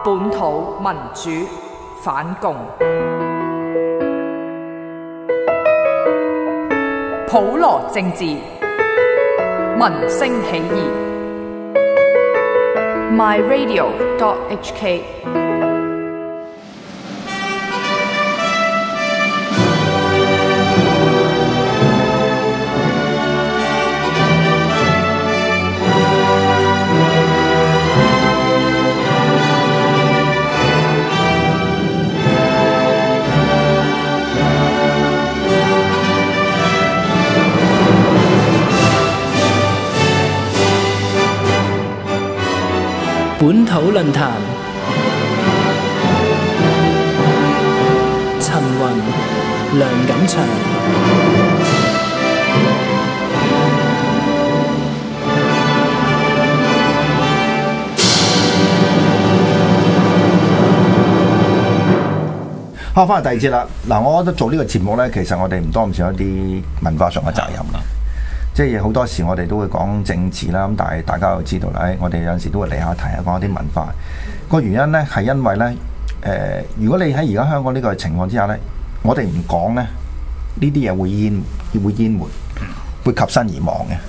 本土民主反共，普羅政治，民聲起義。myradio.hk 本土論壇，陳雲、梁錦祥。 好，翻嚟第二節啦。嗱，我覺得做呢個節目呢，其實我哋唔多唔少一啲文化上嘅責任啦。即係好多時我哋都會講政治啦，咁但係大家又知道啦，我哋有陣時都會離下題啊，講一啲文化。個原因呢，係因為呢，如果你喺而家香港呢個情況之下呢，我哋唔講呢，呢啲嘢會淹沒，會及身而亡嘅。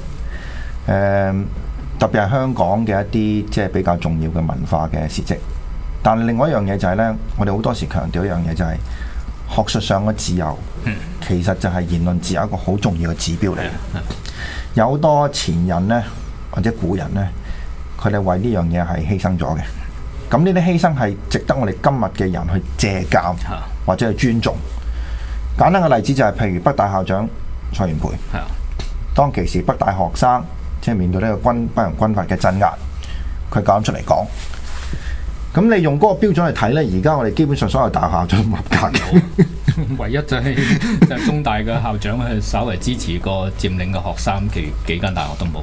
特別係香港嘅一啲即係比較重要嘅文化嘅事蹟。但係另外一樣嘢就係呢，我哋好多時強調一樣嘢就係學術上嘅自由，其實就係言論自由一個好重要嘅指標嚟嘅。有好多前人呢，或者古人呢，佢哋為呢樣嘢係犧牲咗嘅。咁呢啲犧牲係值得我哋今日嘅人去借鑑或者去尊重。簡單嘅例子就係譬如北大校長蔡元培，當其時北大學生即係面對呢個不良軍閥嘅鎮壓，佢敢出嚟講。咁你用嗰個標準去睇呢，而家我哋基本上所有大學校長都唔合格嘅。 唯一就係中大嘅校長係稍為支持過佔領嘅學生，其餘幾間大學都冇。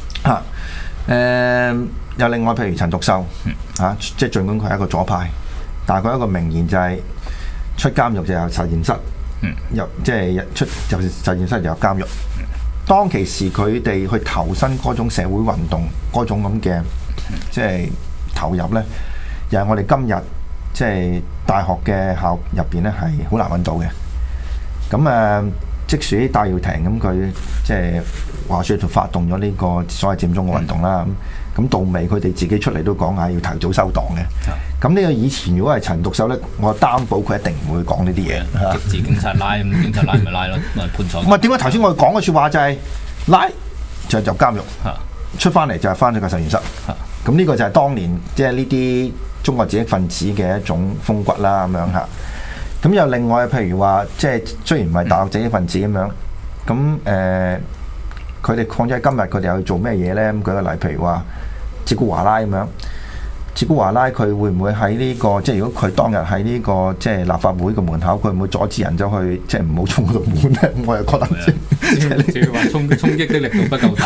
又另外譬如陳獨秀，即係儘管佢係一個左派，但係佢一個名言就係出監獄就有實驗室，即係出就實驗室就有監獄。當其時佢哋去投身嗰種社會運動嗰種咁嘅即係投入呢，又係我哋今日即係大學嘅校入邊咧，係好難揾到嘅。咁即使戴耀廷咁佢即係話説就發動咗呢個所謂佔中嘅運動啦。咁到尾佢哋自己出嚟都講下要提早收檔嘅。咁呢個以前如果係陳獨秀咧，我擔保佢一定唔會講呢啲嘢。 極致警察拉咁，警察拉咪拉咯，判錯。 唔係點解頭先我講嘅説話就係拉就入監獄，出翻嚟就係翻咗個實驗室。咁呢個就係當年即係呢啲中國知識分子嘅一種風骨啦，咁樣嚇。咁又另外譬如話，即係雖然唔係大學知識分子咁樣，咁佢哋況且今日佢哋又去做咩嘢咧？咁舉個例，譬如話哲古華拉咁樣，哲古華拉佢會唔會喺呢個即係如果佢當日喺呢個即係立法會嘅門口，佢會唔會阻止人走去即係唔好衝嗰度門咧？我又覺得即係話衝擊的力度不夠大。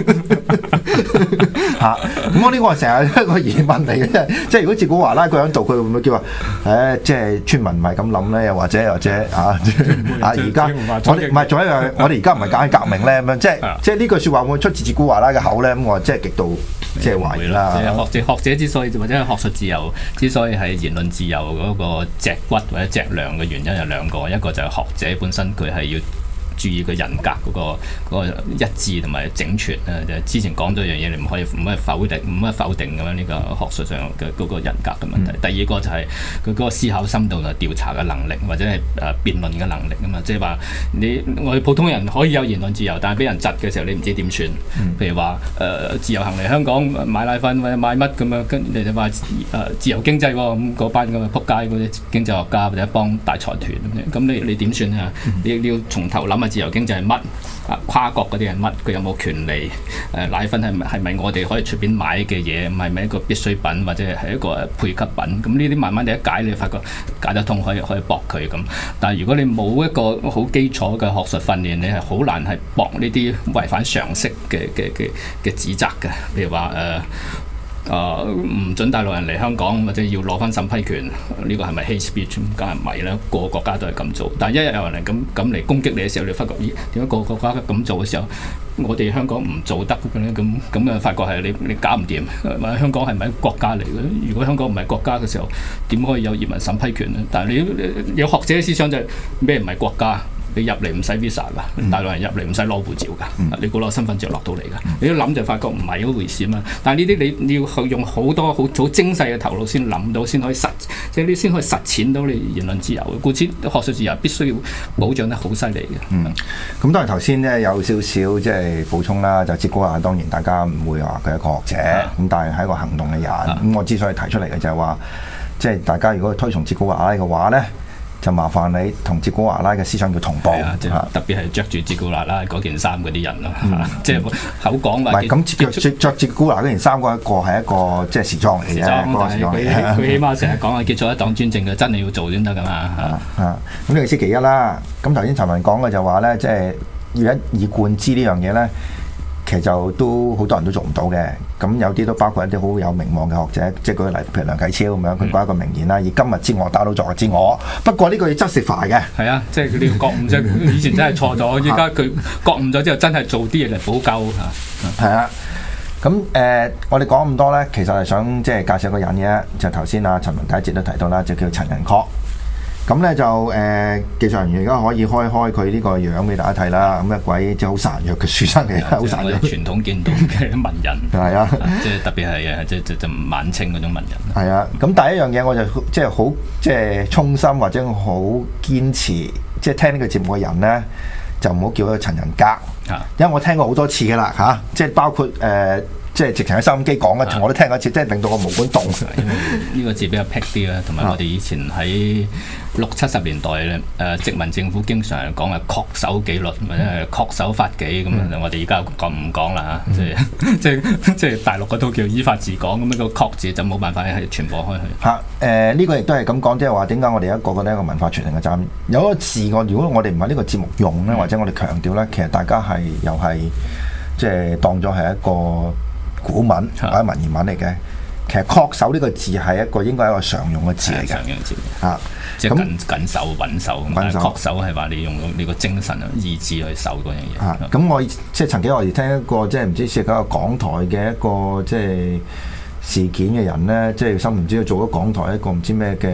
咁我呢個係成日一個疑問嚟嘅，即係如果哲古華拉佢喺度，佢會唔會叫話即係村民唔係咁諗咧？又或者而家我哋唔係仲有一樣，我哋而家唔係搞緊革命咧咁樣，即係呢句説話會唔會出自哲古華拉嘅口咧？咁我即係極度即係懷疑啦。 學者之所以或者係學術自由之所以係言論自由嗰個脊骨或者脊梁嘅原因有兩個，一個就係學者本身佢係要注意佢人格嗰個一致同埋整全啊！就之前講咗一樣嘢，你唔可以否定咁樣呢個學術上嘅嗰個人格嘅問題。第二個就係佢嗰個思考深度同調查嘅能力，或者係辯論嘅能力啊嘛。即係話我哋普通人可以有言論自由，但係俾人窒嘅時候，你唔知點算。譬如話自由行嚟香港買奶粉或者買乜咁樣，跟住你就話自由經濟喎，咁嗰班咁嘅撲街嗰啲經濟學家或者一幫大財團咁你點算啊？你要從頭諗下自由經濟係乜？跨國嗰啲係乜？佢有冇權利？奶粉係咪我哋可以出邊買嘅嘢？唔係咪一個必需品或者係一個配給品？咁呢啲慢慢地一解，你發覺解得通，可以駁佢咁。但係如果你冇一個好基礎嘅學術訓練，你係好難係駁呢啲違反常識嘅指責嘅。譬如話唔準大陸人嚟香港，或者要攞翻審批權，呢個係咪 hate speech？梗係唔係啦，個個國家都係咁做。但係一日有人嚟咁嚟攻擊你嘅時候，你發覺咦點解個個國家咁做嘅時候，我哋香港唔做得嘅咧？咁啊發覺係你搞唔掂。香港係咪國家嚟嘅？如果香港唔係國家嘅時候，點可以有移民審批權咧？但係你有學者嘅思想就係咩唔係國家？你入嚟唔使 visa 㗎，大陸人入嚟唔使攞護照㗎，你估攞身份證落到嚟㗎。你一諗就發覺唔係嗰回事嘛。但係呢啲你要用好多好精細嘅頭腦先諗到，先可以即係你先可以實踐到你言論自由嘅。故此學術自由必須要保障得好犀利嘅。 咁當然頭先咧有少少即係補充啦，就哲古華當然大家唔會話佢係一個學者，咁但係係一個行動嘅人。咁我之所以提出嚟嘅就係話，即係大家如果推崇哲古華拉嘅話咧，就麻煩你同哲古華拉嘅思想要同步， 特別係着住哲古華拉嗰件衫嗰啲人咯，即係口講話。唔係咁着哲古華拉嗰件衫嗰一個係一個即係時裝嚟嘅， 佢起碼成日講話結束一黨專政嘅，真係要做先得噶嘛。 咁呢個先其一啦。咁頭先陳文講嘅就話咧，即係要一以貫之呢樣嘢咧，其實就都好多人都做唔到嘅。咁有啲都包括一啲好有名望嘅學者，即係舉個例，譬如梁啟超咁樣，佢講一個名言啦，以今日之我打倒昨日之我。不過呢個要 justify 嘅。係啊，即係佢哋要覺悟啫。以前真係錯咗，依家佢覺悟咗之後，真係做啲嘢嚟補救嚇。係啊。 咁我哋講咁多咧，其實係想即係介紹一個人嘅，就頭先阿陳文第一節都提到啦，就叫陳寅恪。咁咧就技術人員而家可以開佢呢個樣俾大家睇啦。咁一位即係好孱弱嘅書生嚟，好孱弱。 傳統見到嘅文人係啊， 即係特別係就晚清嗰種文人。 係啊，咁第一樣嘢我就即係好即係衷心或者好堅持，即係聽呢個節目嘅人咧，就唔好叫佢陳寅恪，因為我聽過好多次嘅啦嚇，即係包括即係直情喺收音機講嘅，我都聽過一次，即係令到我毛管戙。 因為呢個字比較僻啲啦，同埋我哋以前喺60、70年代咧，殖民政府經常講係恪守紀律或者係恪守法紀咁啊。我哋而家唔講啦嚇，即係大陸嗰套叫依法治港咁樣，個恪字就冇辦法係傳播開去嚇。呢個亦都係咁講，即係話點解我哋一個覺得一個文化傳承嘅責任。有一個字如果我哋唔喺呢個節目用咧，或者我哋強調咧，其實大家係又係即係當咗係一個古文或者文言文嚟嘅，其實恪守呢個字係一個應該係一個常用嘅字嚟嘅， 常用字嚇，即係緊守穩守。恪守係話你用你個精神意志去守嗰樣嘢。 咁我即係曾幾何時聽一個即係唔知係一個港台嘅一個即係事件嘅人咧，即係心唔知佢做咗港台一個唔知咩嘅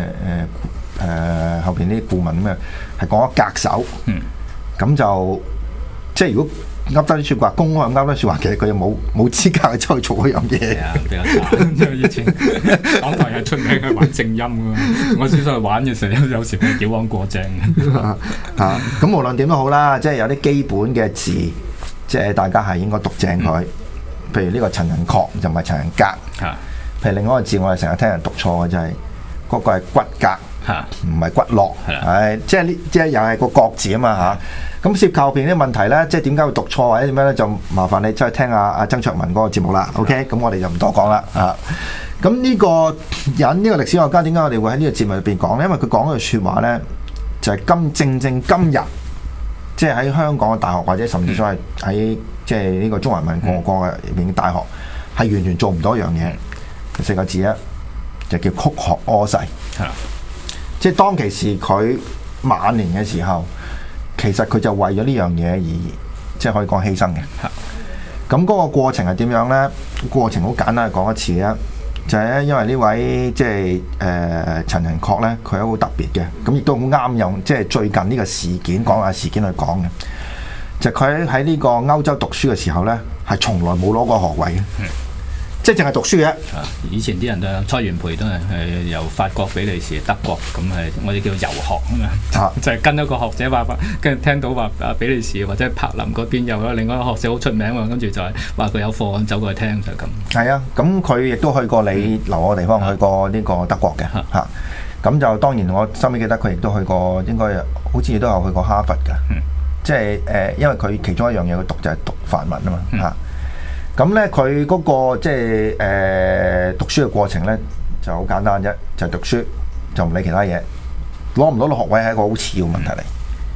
後邊啲顧問咩，係講咗格守。咁就即係如果噏得啲説話，公開噏得説話，其實佢又冇資格去出去做嗰樣嘢。 比較慘，因為以前港台係出名係玩正音㗎嘛，我先上去玩嘅時候，有時會矯枉過正。 咁無論點都好啦，即係有啲基本嘅字，即係大家係應該讀正佢。譬如呢個陳寅恪就唔係陳寅恪。譬如另外一個字，我哋成日聽人讀錯嘅就係嗰個係骨骼，唔係骨骼。係即係又係個國字啊嘛嚇。咁涉及後邊啲問題咧，即係點解會讀錯或者點樣咧，就麻煩你出去聽下阿曾卓文嗰個節目啦。OK，咁我哋就唔多講啦啊。咁呢個人呢個歷史學家點解我哋會喺呢個節目入邊講咧？因為佢講嘅説話咧，就係正今日，即係喺香港嘅大學或者甚至所謂喺即係呢個中華民國入邊嘅大學，係完全做唔到一樣嘢。4個字啊，就叫曲學柯西。即係當其時佢晚年嘅時候。其實佢就為咗呢樣嘢而即係可以講犧牲嘅。咁嗰個過程係點樣呢？過程好簡單，講一次啦。就係因為呢位即係陳寅恪呢，佢係好特別嘅。咁亦都好啱用，即係最近呢個事件講下事件去講嘅。就佢喺呢個歐洲讀書嘅時候呢，係從來冇攞過學位嘅。即係淨係讀書嘅。 以前啲人都蔡元培都係由法國、比利時、德國咁係，我哋叫遊學啊嘛，就係跟一個學者話，跟住聽到話比利時或者柏林嗰邊有另外一個學者好出名喎，跟住就係話佢有課走過去聽就係咁。係啊，咁佢亦都去過你留我地方，去過呢個德國嘅嚇。咁就當然我深刻記得佢亦都去過，應該好似都有去過哈佛嘅。即係因為佢其中一樣嘢佢讀就係讀法文啊嘛嚇。咁咧，佢嗰個即係讀書嘅過程咧，就好簡單啫，就係讀書，就唔理其他嘢，攞唔攞到學位係一個好次要問題嚟。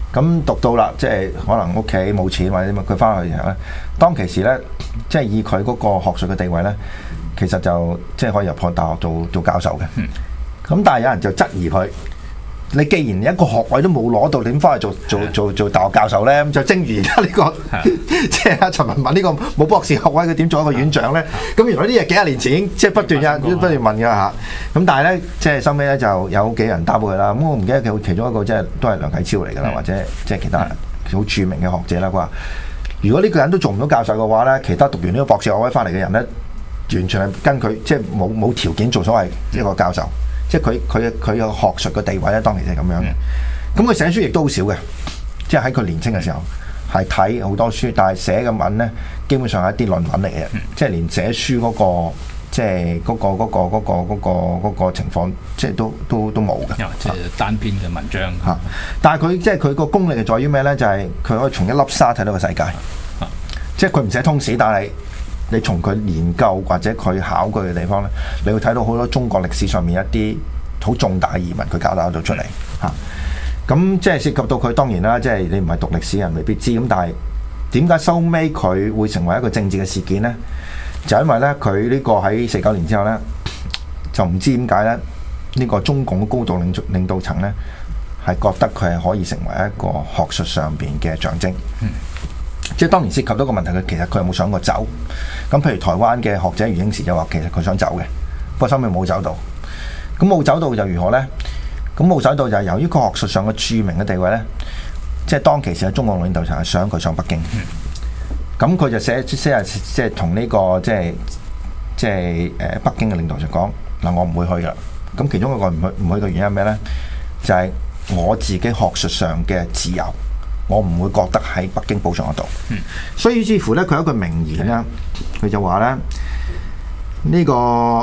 咁讀到啦，即係可能屋企冇錢或者點啊，佢翻去嘅時候咧，當其時咧，即係以佢嗰個學術嘅地位咧，其實就即係可以入學大學做教授嘅。咁但係有人就質疑佢。你既然一個學位都冇攞到，點翻去做大學教授咧？咁就正如而家呢個，即係阿陳文敏呢個冇博士學位，佢點做一個院長咧？咁原來呢啲嘢幾廿年前已經即係不斷問㗎嚇。咁但係咧，即係收尾咧就有幾人答佢啦。咁我唔記得佢其中一個即係都係梁啟超嚟㗎啦，或者即係其他好著名嘅學者啦。佢話：如果呢個人都做唔到教授嘅話咧，其他讀完呢個博士學位翻嚟嘅人咧，完全係跟佢即係冇條件做所謂一個教授。即係佢有學術嘅地位咧，當其時係咁樣嘅。咁佢寫書亦都好少嘅，即係喺佢年青嘅時候係睇好多書，但係寫嘅文咧基本上係一啲論文嚟嘅，即係連寫書嗰個即係嗰個情況，即係都冇嘅。 即係單篇嘅文章嚇。但係佢即係佢個功力係在於咩咧？就係佢可以從一粒沙睇到個世界。即係佢唔寫通史，但係你從佢研究或者佢考據嘅地方咧，你會睇到好多中國歷史上面一啲好重大嘅疑問，佢搞到出嚟嚇。咁即係涉及到佢當然啦，即係你唔係讀歷史人未必知。咁但係點解收尾佢會成為一個政治嘅事件咧？就因為咧佢呢個喺49年之後咧，就唔知點解咧呢個中共嘅高度領導層咧係覺得佢係可以成為一個學術上邊嘅象徵。即係當然涉及到個問題，佢其實佢有冇想過走？咁譬如台灣嘅學者余英時就話其實佢想走嘅，不過收尾冇走到。咁冇走到就如何呢？咁冇走到就係由於佢學術上嘅著名嘅地位呢，即係當其時嘅中國領導層係想佢上北京。咁佢就寫即係同呢個即係北京嘅領導層講嗱，我唔會去噶。咁其中一個唔去嘅原因係咩呢？就係我自己學術上嘅自由。我唔會覺得喺北京保障得到，所以於是乎咧，佢有一句名言啦，佢就話咧：呢個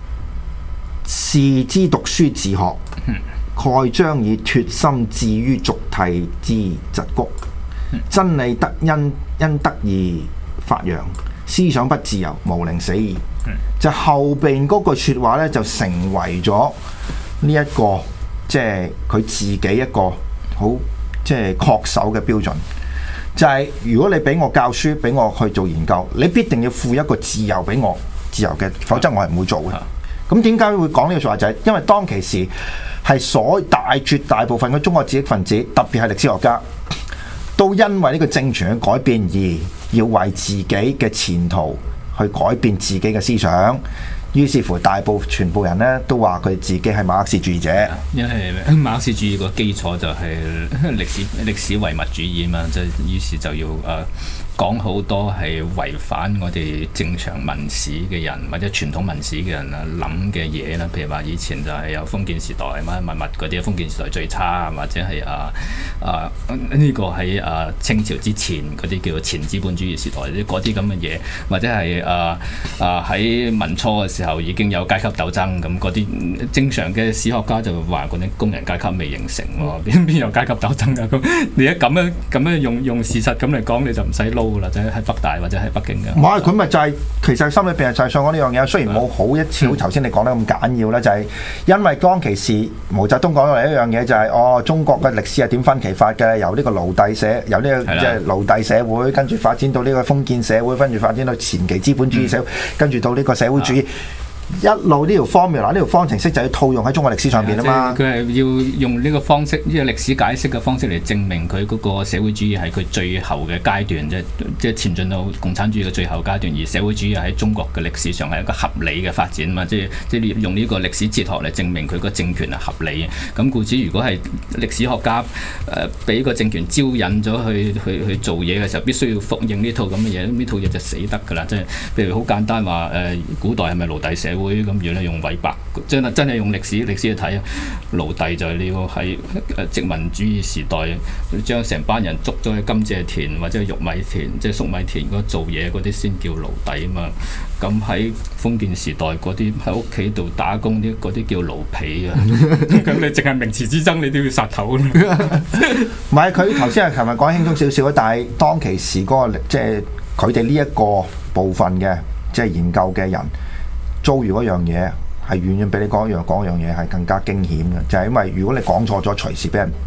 士之讀書自學，蓋將以脱心置於俗諦之疾谷，真理得因得而發揚，思想不自由，無寧死矣。就後邊嗰句説話咧，就成為咗呢一個即係佢自己一個好。即係恪守嘅標準，就係如果你俾我教書，俾我去做研究，你必定要賦一個自由俾我，自由嘅，否則我係唔會做嘅。咁點解會講呢個説話？就係因為當其時係絕大部分嘅中國知識分子，特別係歷史學家，都因為呢個政權嘅改變而要為自己嘅前途去改變自己嘅思想。於是乎，全部人咧都話佢自己係馬克思主義者， 因為馬克思主義個基礎就係歷史唯物主義嘛，即係於是就要講好多係違反我哋正常文史嘅人或者傳統文史嘅人諗嘅嘢啦。譬如話以前就係有封建時代乜嗰啲，封建時代最差，或者係呢個喺清朝之前嗰啲叫做前資本主義時代嗰啲咁嘅嘢，或者係喺民初嘅時候已經有階級鬥爭咁嗰啲，正常嘅史學家就話嗰啲工人階級未形成喎，邊有階級鬥爭啊？咁你一咁樣用事實咁嚟講，你就唔使撈噶啦，就喺北大或者喺北京嘅。唔係， 佢咪就係其實心裏邊就係想講呢樣嘢，雖然冇好一次好頭先你講得咁簡要啦，就係因為當其時毛澤東講咗嚟一樣嘢，就係中國嘅歷史係點分歧法嘅，由呢個奴隸社，由呢個即係奴隸社會，跟住發展到呢個封建社會，跟住發展到前期資本主義社會，跟住到呢個社會主義。一路呢條formula，呢條方程式就要套用喺中國歷史上邊啊嘛。 佢係要用呢個方式，呢個歷史解釋嘅方式嚟證明佢嗰個社會主義係佢最後嘅階段，即係前進到共產主義嘅最後階段。而社會主義喺中國嘅歷史上係一個合理嘅發展啊嘛，即係用呢個歷史哲學嚟證明佢個政權係合理嘅。咁故此，如果係歷史學家俾個政權招引咗去做嘢嘅時候，必須要複應呢套咁嘅嘢，呢套嘢就死得㗎啦。即係譬如好簡單話古代係咪奴隸社會？會咁樣咧，用韋伯真係用歷史去睇啊！奴隸就係你要喺殖民主義時代將成班人捉咗去甘蔗田或者玉米田，即係粟米田嗰做嘢嗰啲先叫奴隸啊嘛。咁喺封建時代嗰啲喺屋企度打工啲嗰啲叫奴婢啊。咁你淨係名詞之爭，你都要殺頭啦。 唔係，佢頭先係琴日講輕鬆少少，但係當其時嗰個即係佢哋呢一個部分嘅即係研究嘅人。遭遇嗰樣嘢係遠遠比你講一樣嘢係更加驚險嘅，就係因為如果你講錯咗，隨時俾人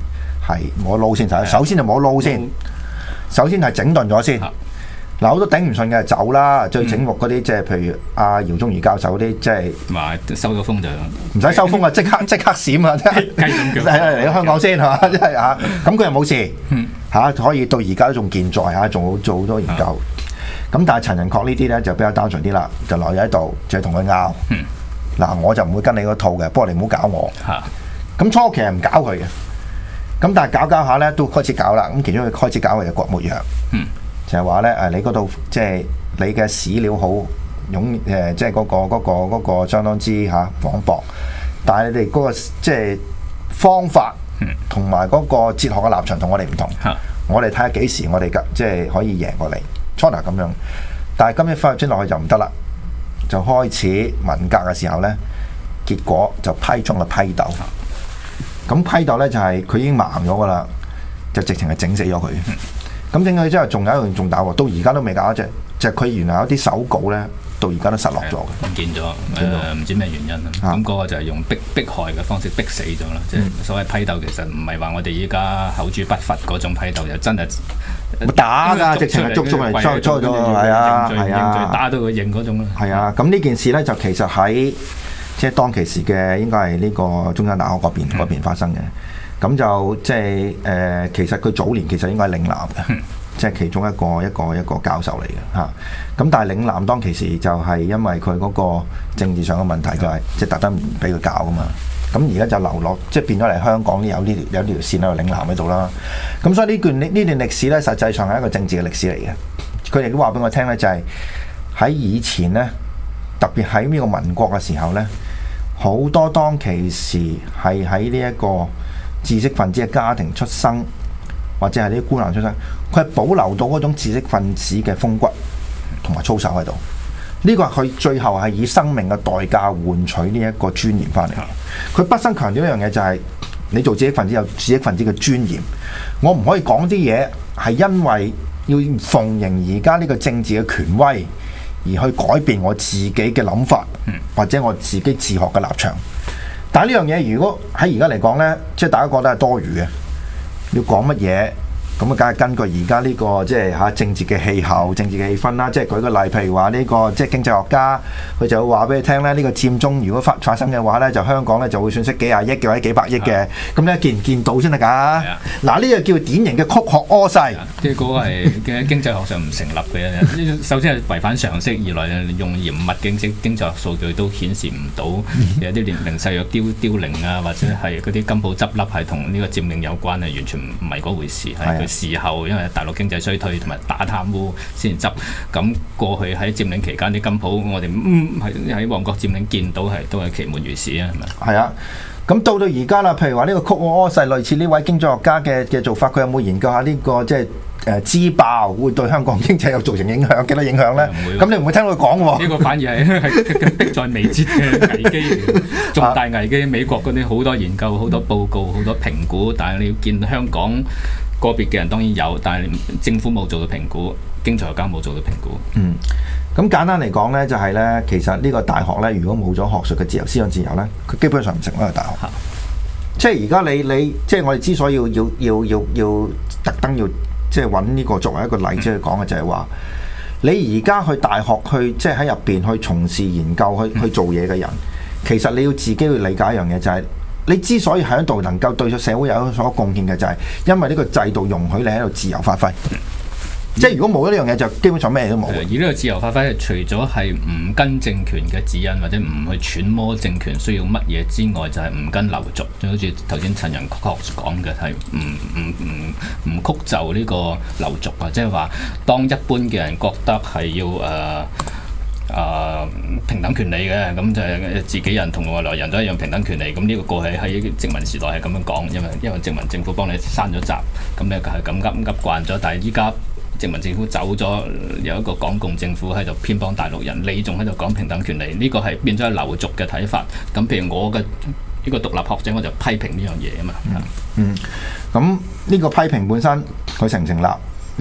係冇得撈先，首先就冇得撈先，首先係整頓咗先。嗱，好多頂唔順嘅就走啦，最醒目嗰啲即係譬如阿姚宗儀教授嗰啲，即係話收咗風就唔使收風啊，即刻閃啊！嚟到香港先係嘛，即係嚇，咁佢又冇事嚇，可以到而家都仲健在嚇，仲做好多研究。咁但係陳仁確呢啲咧就比較單純啲啦，就留喺度，就係同佢拗。嗱，我就唔會跟你嗰套嘅，不過你唔好搞我。咁初期係唔搞佢嘅，咁但係搞下咧都開始搞啦。咁其中佢開始搞嘅就郭沫若。就係話咧，你嗰度即係你嘅史料好即係嗰個相當之廣博，但係你哋嗰個即係方法同埋嗰個哲學嘅立場同我哋唔同。我哋睇下幾時我哋即係可以贏過你。初頭咁樣，但係今日翻入落去就唔得啦，就開始文革嘅時候咧，結果就批中嘅批鬥。咁批鬥咧就係佢已經盲咗噶啦，就直情係整死咗佢。咁整佢之後，仲有一樣仲大鑊，到而家都未搞一隻，就係佢原來有啲手稿咧，到而家都失落咗嘅， 唔見咗，唔知咩原因啦。咁嗰個就係用迫害嘅方式逼死咗啦。即係所謂批鬥，其實唔係話我哋依家口誅筆伐嗰種批鬥，就真係打㗎，直情係捉嚟捉咗，係啊， 打到佢認嗰種啦。 係啊，咁呢件事咧就其實喺即係當其時嘅應該係呢個中央大學嗰邊發生嘅。咁就即係其實佢早年其實應該係嶺南嘅，即係其中一個教授嚟嘅嚇。咁但係嶺南當其時就係因為佢嗰個政治上嘅問題，就係即係特登唔俾佢搞噶嘛。咁而家就流落，即係變咗嚟香港有呢條線喺度嶺南喺度啦。咁所以呢段歷史咧，實際上係一個政治嘅歷史嚟嘅。佢哋都話俾我聽咧，就係喺以前咧，特別喺呢個民國嘅時候咧，好多當其時係喺呢一個知識分子嘅家庭出生，或者係啲官宦出身，佢係保留到嗰種知識分子嘅風骨同埋操守喺度。呢個係佢最後係以生命嘅代價換取呢一個尊嚴翻嚟。佢畢生強調一樣嘢就係、是，你做知識分子有知識分子嘅尊嚴。我唔可以講啲嘢係因為要奉迎而家呢個政治嘅權威而去改變我自己嘅諗法，或者我自己自學嘅立場。但係呢樣嘢，如果喺而家嚟講呢，即係大家覺得係多餘嘅，要講乜嘢咁啊？梗係根據而家呢個即係政治嘅氣候、政治嘅氣氛啦。即係舉個例，譬如話呢個即係經濟學家，佢就會話俾你聽咧，呢個佔中如果發生嘅話呢，就香港呢就會損失幾廿億嘅或者幾百億嘅。咁咧見唔見到先得㗎？嗱，呢個叫典型嘅曲學柯西。 即係嗰個係嘅經濟學上唔成立嘅。首先係違反常識，二來用嚴密嘅經濟學數據都顯示唔到有啲零細藥凋零啊，或者係嗰啲金鋪執笠係同呢個佔領有關，係完全唔係嗰回事。係佢事後因為大陸經濟衰退同埋打貪污先執。咁過去喺佔領期間啲金鋪，我哋喺旺角佔領見到都係其門如市啊，係咪？ 係啊。咁到而家啦，譬如話呢個曲學柯西，類似呢位經濟學家嘅做法，佢有冇研究下呢個即係支爆會對香港經濟有造成影響？幾多影響咧？咁你唔會聽到佢講喎？ 呢個反而係迫在眉睫嘅危機，重大危機。美國嗰啲好多研究、好多報告、好多評估，但係你要見香港個別嘅人當然有，但係政府冇做到評估，經濟學家冇做到評估。 咁簡單嚟講咧，就係咧，其實呢個大學咧，如果冇咗學術嘅自由、思想自由咧，佢基本上唔成為一個大學。即係而家你即係我哋之所以要特登要即係揾呢個作為一個例子去講嘅，就係話你而家去大學去即係喺入邊去從事研究去做嘢嘅人，其實你要自己去理解一樣嘢，就係你之所以喺度能夠對社會有所貢獻嘅，就係因為呢個制度容許你喺度自由發揮。即係如果冇咗呢樣嘢，就基本上咩都冇。 而呢個自由發揮，除咗係唔跟政權嘅指引，或者唔去揣摩政權需要乜嘢之外，就係唔跟流俗。就好似頭先陳仁確講嘅，係唔曲就呢個流俗啊！即係話，當一般嘅人覺得係要平等權利嘅，咁就係自己人同外來人都一樣平等權利。咁呢個過去喺殖民時代係咁樣講，因為殖民政府幫你閂咗閘，咁咧係咁噏慣咗。但係依家殖民政府走咗，有一個港共政府喺度偏幫大陸人，你仲喺度講平等權利，呢個係變咗係流俗嘅睇法。咁譬如我嘅呢個獨立學者，我就批評呢樣嘢啊嘛。 咁呢個批評本身佢成唔成立？呢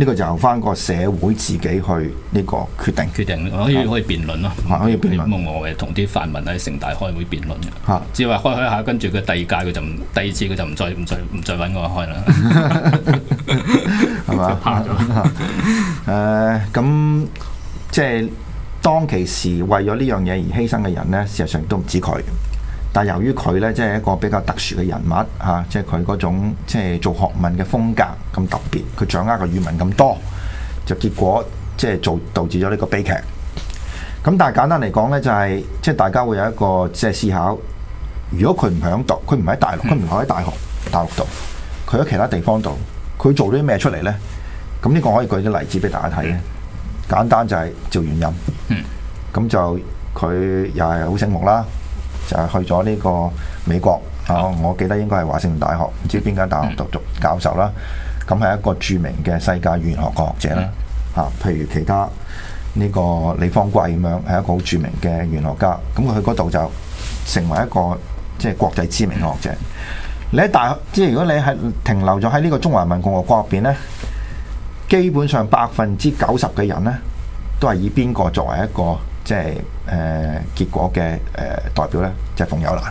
呢個就由翻個社會自己去呢個決定。 決定可以辯論咯， 可以辯論。 我係同啲泛民喺城大開會辯論嘅， 嚇， 只係話開下，跟住佢第二次佢就唔再揾我開啦， 係嘛？ 怕咗。 咁即係當其時為咗呢樣嘢而犧牲嘅人咧，事實上都唔止佢。但係由於佢咧，即係一個比較特殊嘅人物嚇，即係佢嗰種即係做學問嘅風格咁特別，佢掌握嘅語文咁多，就結果即係導致咗呢個悲劇。咁但係簡單嚟講咧，就係即係大家會有一個即係思考。如果佢唔響度，佢唔喺大陸，佢唔留喺大陸度，佢喺其他地方度，佢做咗啲咩出嚟咧？咁呢個可以舉啲例子俾大家睇嘅。簡單就係趙元任，咁就佢又係好醒目啦。就係去咗呢個美國啊！我記得應該係華盛頓大學，唔知邊間大學度做教授啦。咁係一個著名嘅世界語言學嘅學者啦。嚇，譬如其他呢個李方貴咁樣，係一個好著名嘅語言學家。咁佢去嗰度就成為一個即係國際知名嘅學者。你喺大學，即係如果你係停留咗喺呢個中華人民共和國入邊咧，基本上90%嘅人咧，都係以邊個作為一個即係結果嘅代表咧，就係馮友蘭，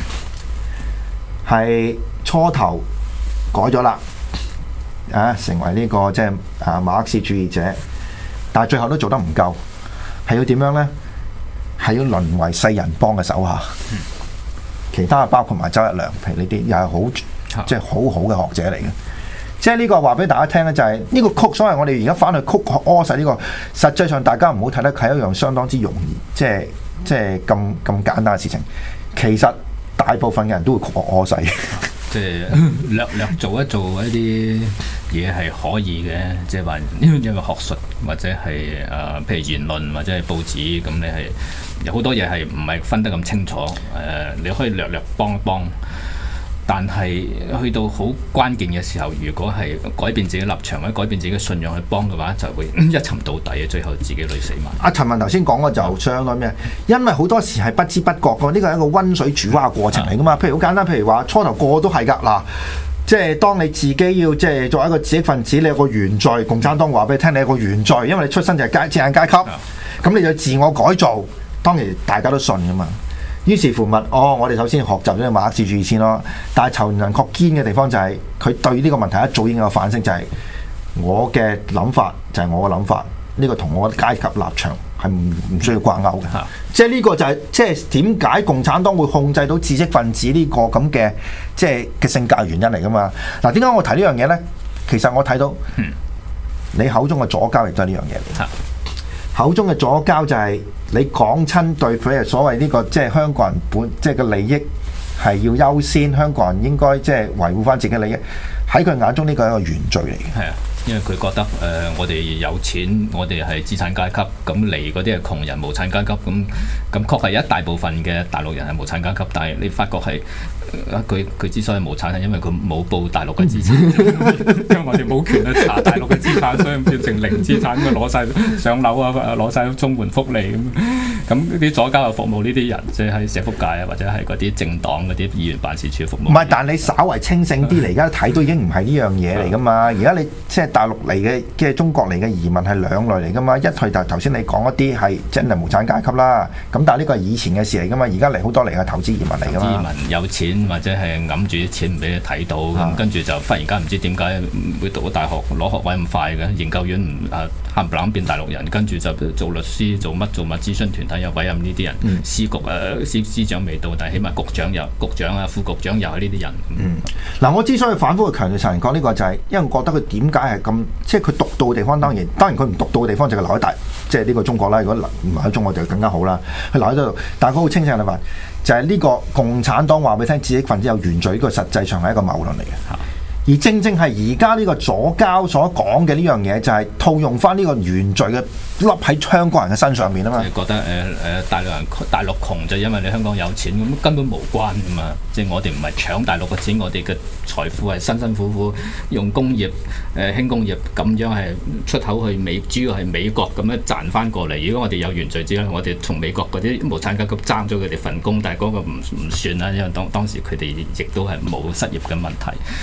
係初頭改咗啦，成為呢個即係馬克思主義者，但係最後都做得唔夠，係要點樣咧？係要淪為世人幫嘅手下，其他包括埋周一良，譬如呢啲又係好即係好好嘅學者嚟嘅。即係呢個話俾大家聽咧，就係呢個曲，所謂我哋而家翻去曲柯實呢個，實際上大家唔好睇得係一樣相當之容易，即係咁簡單嘅事情。其實大部分嘅人都會曲柯實， 即係略做一啲嘢係可以嘅，即係話因為學術或者係譬如言論或者係報紙，咁你係有好多嘢係唔係分得咁清楚，你可以略幫一幫。但係去到好關鍵嘅時候，如果係改變自己立場或者改變自己嘅信仰去幫嘅話，就會一沉到底，最後自己累死埋。阿陳文頭先講嘅就相當咩？因為好多時係不知不覺嘅，呢個係一個溫水煮蛙嘅過程嚟噶嘛。譬如好簡單，譬如話初頭個個都係㗎嗱，即係當你自己要即係作為一個知識分子，你有個原罪，共產黨話俾你聽，你有個原罪，因為你出身就係資產階級，咁你就自我改造，當然大家都信㗎嘛。於是乎我哋首先學習咗馬克思主義先咯。但係陳仁確堅嘅地方就係、是、佢對呢個問題一早已經有反省，就係、是、我嘅諗法就係我嘅諗法，呢、這個同我嘅階級立場係唔需要掛鈎嘅。即係呢個就係即係點解共產黨會控制到知識分子呢個咁嘅即係嘅性格原因嚟㗎嘛？嗱，點解我提呢樣嘢咧？其實我睇到你口中嘅左膠亦都係呢樣嘢嚟。口中嘅左膠就係你講親對佢係所謂呢個即係香港人即係嘅利益係要優先，香港人應該即係維護翻自己利益。喺佢眼中呢個係一個原罪嚟嘅。係啊， 因為佢覺得我哋有錢，我哋係資產階級，咁嚟嗰啲係窮人、無產階級，咁確係有一大部分嘅大陸人係無產階級，但係你發覺係佢之所以無產係因為佢冇報大陸嘅資產，因為我哋冇權去查大陸嘅資產，所以變成零資產，咁攞晒上樓啊，攞晒綜援福利咁啲左膠就服務呢啲人，即係喺社福界啊，或者係嗰啲政黨嗰啲議員辦事處服務。唔係， 但係你稍為清醒啲嚟，而家睇都已經唔係呢樣嘢嚟噶嘛。而家你即係大陸嚟嘅，即係中國嚟嘅移民係兩類嚟噶嘛。一去就頭先你講一啲係真係無產階級啦。咁但係呢個係以前嘅事嚟噶嘛。而家嚟好多嚟係投資移民嚟噶嘛。 移民有錢或者係揞住啲錢唔俾你睇到，咁跟住就忽然間唔知點解會讀到大學攞學位咁快嘅，研究院冚唪唥變大陸人，跟住就做律師做乜諮詢團體又委任呢啲人，司局司長未到，但係起碼局長啊副局長又係呢啲人。 嗱，我之所以反覆去強調陳仁國呢個就係，因為我覺得佢點解係咁，即係佢獨到嘅地方，當然佢唔獨到嘅地方就係留喺即係呢個中國啦。如果唔留喺中國就更加好啦，佢留喺度，但係佢好清晰嘅話，就係呢個共產黨話俾你聽，知識分子有原罪，呢個實際上係一個謬論嚟嘅。而正正係而家呢個左膠所講嘅呢樣嘢，就係套用翻呢個原罪嘅笠喺香港人嘅身上面啊嘛。 覺得大陸窮就因為你香港有錢，咁根本無關噶嘛。即係我哋唔係搶大陸嘅錢，我哋嘅財富係辛辛苦苦用工業輕工業咁樣係出口去主要係美國咁樣賺翻過嚟。如果我哋有原罪之後，我哋從美國嗰啲無產階級爭咗佢哋份工，但係嗰個唔算啦，因為當時佢哋亦都係冇失業嘅問題。咁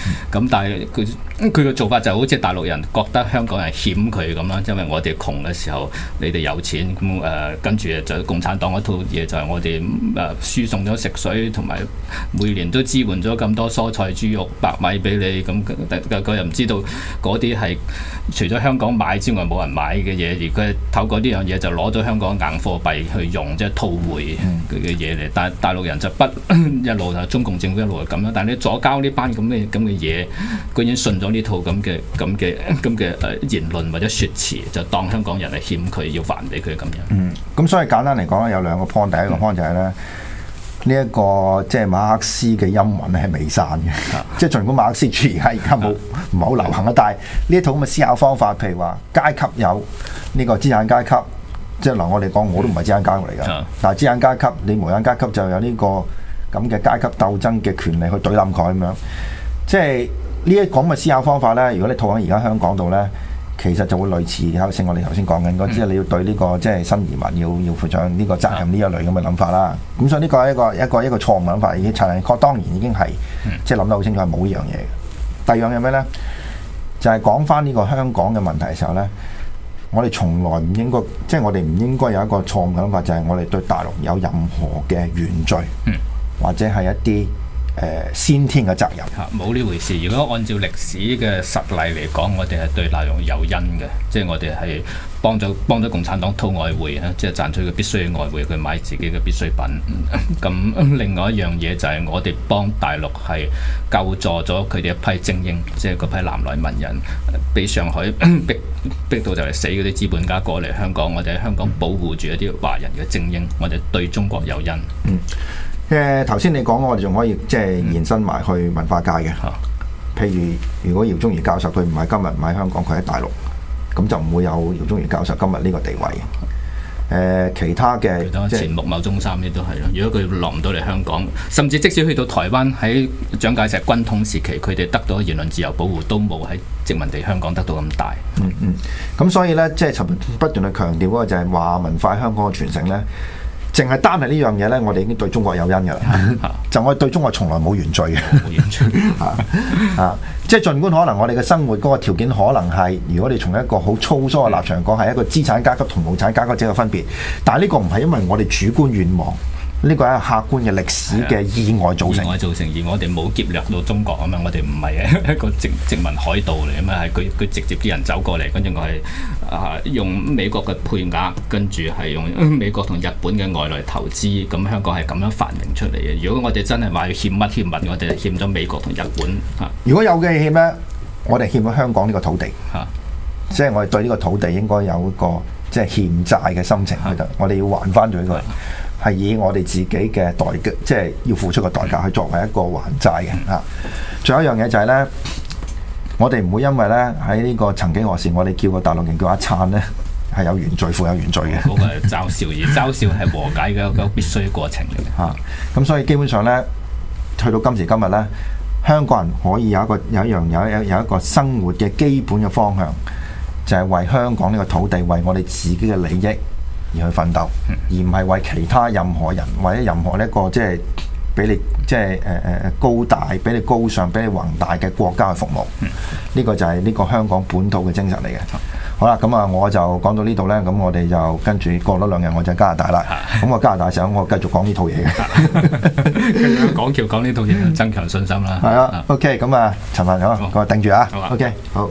但係佢嘅做法就好似大陸人覺得香港人欠佢咁啦，因為我哋窮嘅時候你哋有錢咁跟住就共產黨嗰套嘢就係我哋輸送咗食水同埋每年都支援咗咁多蔬菜豬肉白米俾你，咁佢又唔知道嗰啲係除咗香港買之外冇人買嘅嘢，而佢透過呢樣嘢就攞咗香港硬貨幣去用，即係套匯佢嘅嘢嚟。但係大陸人就不一路就中共政府一路係咁樣，但係你左膠呢班咁嘅嘢，居然信咗呢套咁嘅言論或者説辭，就當香港人係欠佢要還俾佢咁樣。 咁所以簡單嚟講有兩個 point， 第一個 point 就係咧呢一個即係馬克思嘅陰魂係未散嘅，即係儘管馬克思主義而家唔係好流行啊，但係呢一套咁嘅思考方法，譬如話階級有呢個資產階級，即係嗱我哋講我都唔係資產階級嚟㗎，但係資產階級你無產階級就有呢個咁嘅階級鬥爭嘅權利去對冧佢咁樣，即係呢一講嘅思考方法咧，如果你套喺而家香港度咧，其實就會類似頭先我哋頭先講緊嗰，即係你要對呢個即係新移民要負上呢個責任呢一類咁嘅諗法啦。咁所以呢個係一個錯誤諗法，已經陳仁確當然已經係即係諗得好清楚係冇呢樣嘢嘅。第二樣嘢咩咧？就係講翻呢個香港嘅問題嘅時候咧，我哋從來唔應該，即係我哋唔應該有一個錯誤嘅諗法，就係我哋對大陸有任何嘅原罪，或者係一啲先天嘅責任。 冇呢回事。如果按照歷史嘅實例嚟講，我哋係對大陸有恩嘅，即係我哋係幫咗共產黨套外匯啊，即係賺取佢必須嘅外匯，佢買自己嘅必需品。咁另外一樣嘢就係我哋幫大陸係救助咗佢哋一批精英，即係嗰批南來文人，俾上海逼到就嚟死嗰啲資本家過嚟香港，我哋喺香港保護住一啲華人嘅精英，我哋對中國有恩。 頭先你講我哋仲可以即係延伸埋去文化界嘅，譬如果姚宗儀教授佢唔係今日唔喺香港，佢喺大陸，咁就唔會有姚宗儀教授今日呢個地位。其他嘅前穆某中三呢都係咯。如果佢落唔到嚟香港，甚至即使去到台灣喺蔣介石軍統時期，佢哋得到言論自由保護，都冇喺殖民地香港得到咁大。 咁所以咧，即係不斷去強調嗰個就係華文化香港嘅傳承咧。淨係單係呢樣嘢咧，我哋已經對中國有恩㗎啦。就我哋對中國從來冇原罪嘅。冇原罪即係儘管可能我哋嘅生活嗰個條件可能係，如果你從一個好粗疏嘅立場講，係一個資產階級同無產階級之間嘅分別。但係呢個唔係因為我哋主觀願望，呢個係客觀嘅歷史嘅意外造成。 而我哋冇劫掠到中國啊嘛，我哋唔係一個殖民海盜嚟啊嘛，係佢直接啲人走過嚟，跟住我係用美國嘅配額，跟住係用美國同日本嘅外來投資，咁香港係咁樣發明出嚟嘅。如果我哋真係話要欠乜，我哋係欠咗美國同日本如果有嘅欠咧，我哋欠咗香港呢個土地即係我哋對呢個土地應該有一個即係欠債嘅心情喺度，我哋要還翻咗佢。係以我哋自己嘅代價，即係要付出嘅代價去作為一個還債嘅嚇。仲有一樣嘢就係咧，我哋唔會因為咧喺呢個曾幾何時，我哋叫個大陸人叫阿燦咧係有原罪，負有原罪嘅。 嗰個係嘲笑，而嘲笑係和解嘅一個必須過程嚟嘅嚇。咁所以基本上咧，去到今時今日咧，香港人可以有一個生活嘅基本嘅方向，就係為香港呢個土地，為我哋自己嘅利益而去奮鬥，而唔係為其他任何人或者任何一個即係俾你即係高大、俾你高尚、俾你宏大嘅國家去服務。呢個就係呢個香港本土嘅精神嚟嘅。好啦，咁啊，我就講到呢度咧，咁我哋就跟住過多2日，我就加拿大啦。咁我加拿大時候，我繼續講呢套嘢嘅。 跟住港橋講呢套嘢，增強信心啦。 係啊，OK，咁啊，陳雲好，我頂住啊。OK， 好。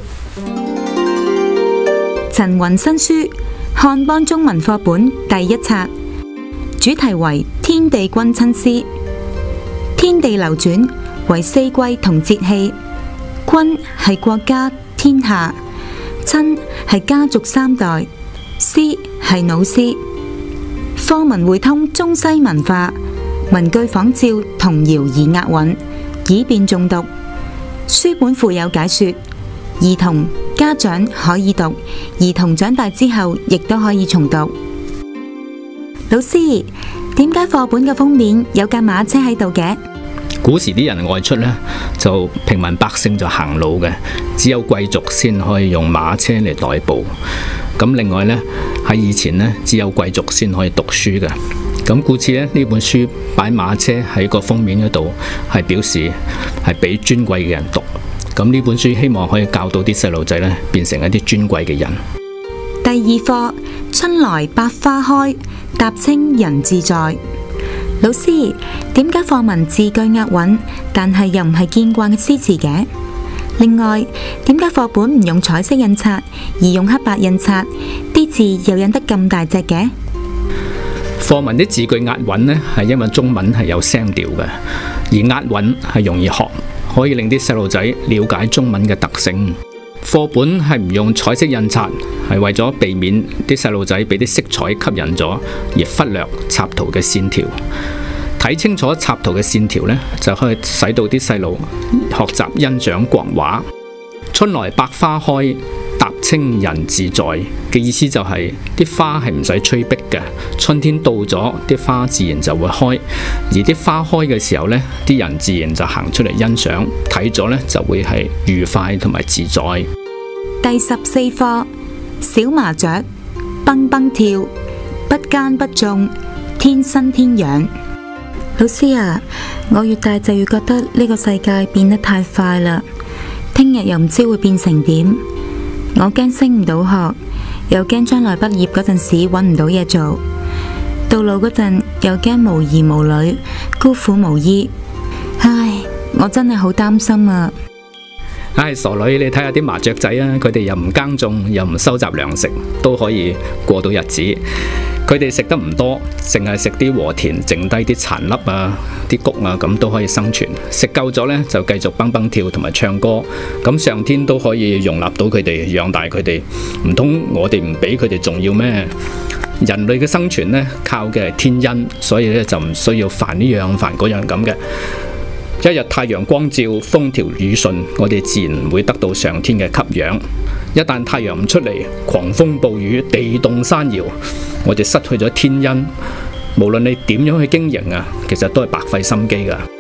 陳雲新書。漢邦中文課本第1冊，主題為天地君親師。天地流轉為四季同節氣，君係國家天下，親係家族3代，師係老師。課文匯通中西文化，文句仿照童謠而押韻，以便誦讀。書本附有解說，兒童家長可以讀，兒童長大之後亦都可以重讀。老師，點解課本嘅封面有架馬車喺度嘅？ 古時啲人外出呢，就平民百姓就行路嘅，只有貴族先可以用馬車嚟代步。咁另外呢，喺以前呢，只有貴族先可以讀書嘅。咁故此呢，呢本書擺馬車喺個封面嗰度，係表示係俾尊貴嘅人讀。 咁呢本書希望可以教到啲細路仔呢變成一啲尊貴嘅人。 第二課，春來百花開，踏青人自在。老師，點解課文字句押韻，但係又唔係見慣嘅詩詞嘅？另外，點解課本唔用彩色印刷，而用黑白印刷？啲字又印得咁大隻嘅？ 課文啲字句押韻呢，係因為中文係有聲調嘅，而押韻係容易學，可以令啲細路仔了解中文嘅特性。課本係唔用彩色印刷，係為咗避免啲細路仔俾啲色彩吸引咗，而忽略插圖嘅線條。睇清楚插圖嘅線條呢，就可以使到啲細路學習欣賞國畫。春來百花開，踏青人自在嘅意思就係啲花係唔使催逼嘅，春天到咗，啲花自然就會開，而啲花開嘅時候呢，啲人自然就行出嚟欣賞，睇咗呢就會係愉快同埋自在。 第14課，小麻雀蹦蹦跳，不耕不種，天生天養。老師啊，我越大就越覺得呢個世界變得太快啦，聽日又唔知會變成點。我驚升唔到學，又驚將來畢業嗰陣時揾唔到嘢做，到老嗰陣又驚無兒無女，孤苦無依。唉，我真係好擔心啊！ 唉，傻女，你睇下啲麻雀仔啊，佢哋又唔耕種，又唔收集糧食，都可以過到日子。佢哋食得唔多，淨係食啲禾田剩低啲殘粒啊、啲穀啊，咁都可以生存。食夠咗呢，就繼續蹦蹦跳同埋唱歌。咁上天都可以容納到佢哋，養大佢哋。唔通我哋唔俾佢哋重要咩？人類嘅生存呢，靠嘅係天恩，所以呢就唔需要煩呢樣煩嗰樣咁嘅。一日太陽光照，風調雨順，我哋自然會得到上天嘅給養。一旦太陽唔出嚟，狂風暴雨，地動山搖，我哋失去咗天恩。無論你點樣去經營啊，其實都係白費心機㗎。